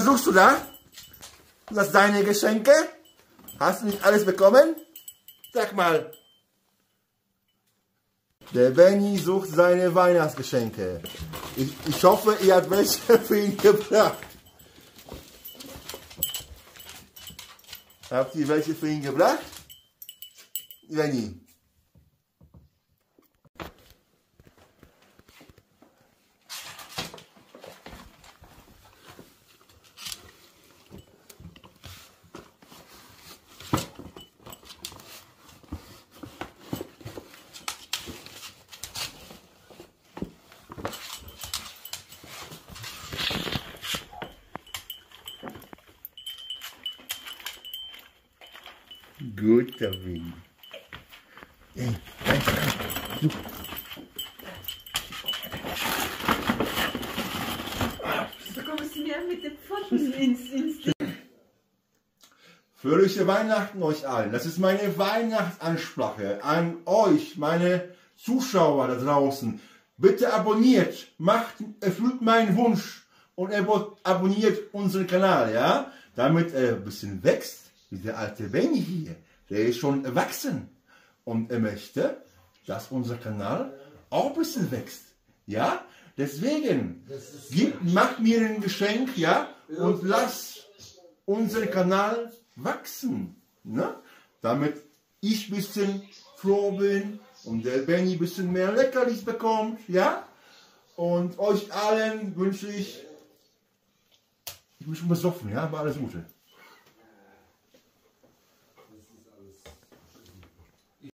suchst du da? Sind das deine Geschenke? Hast du nicht alles bekommen? Sag mal. Der Benny sucht seine Weihnachtsgeschenke. Ich hoffe, ihr habt welche für ihn gebracht. Habt ihr welche für ihn gebracht? Benny. Gut, der Benny. Du kommst mir mit den Pfoten ins Ding. Fröhliche Weihnachten euch allen. Das ist meine Weihnachtsansprache an euch, meine Zuschauer da draußen. Bitte abonniert, erfüllt meinen Wunsch und abonniert unseren Kanal, ja? Damit er ein bisschen wächst, wie der alte Benny hier. Der ist schon erwachsen und er möchte, dass unser Kanal auch ein bisschen wächst, ja? Deswegen, macht mir ein Geschenk, ja? Und lasst unseren Kanal wachsen, ne? Damit ich ein bisschen froh bin und der Benny ein bisschen mehr Leckerlis bekommt, ja? Und euch allen wünsche ich bin schon besoffen, ja? Aber alles Gute.